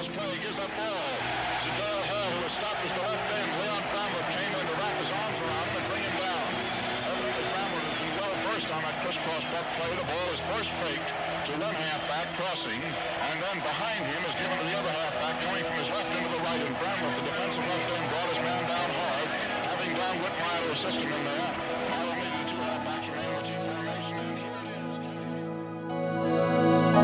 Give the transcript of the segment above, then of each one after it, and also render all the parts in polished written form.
Pass play, gives up ball to Darrell Hall, who was stopped as the left end. Leon Bramlett came in to wrap his arms around him and bring him down. Evidently Bramlett has been well versed on that crisscross buck play. The ball is first faked to one halfback crossing, and then behind him is given to the other halfback going from his left into the right, and Bramlett, the defensive left end, brought his man down hard, having Don Whitmire to assist him in there. Now only the two halfbacks remain in the team formation, and here it is.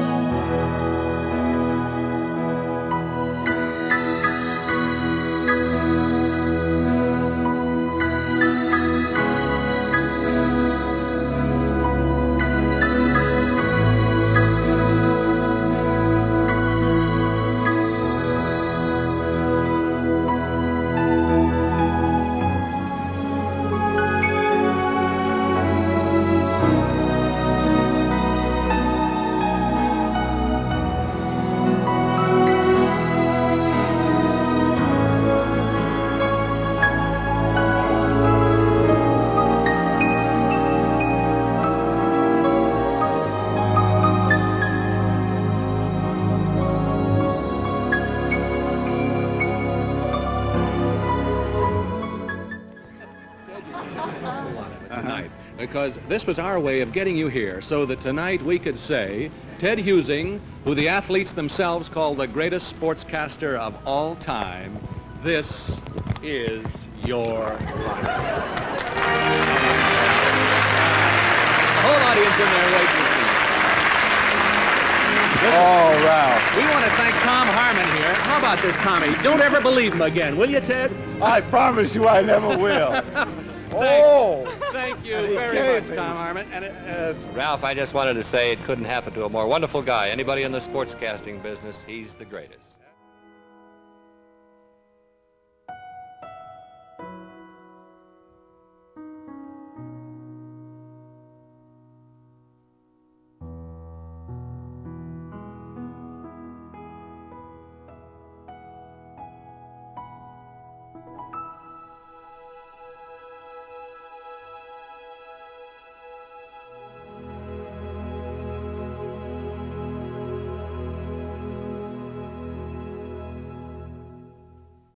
Tonight, because this was our way of getting you here so that tonight we could say Ted Husing, who the athletes themselves call the greatest sportscaster of all time, this is your life. The whole audience in there waiting to see. Oh, Ralph. We want to thank Tom Harmon here. How about this, Tommy? Don't ever believe him again, will you, Ted? I promise you I never will. Oh! Thank you very much, Tom Harmon. And Ralph, I just wanted to say it couldn't happen to a more wonderful guy. Anybody in the sportscasting business, he's the greatest.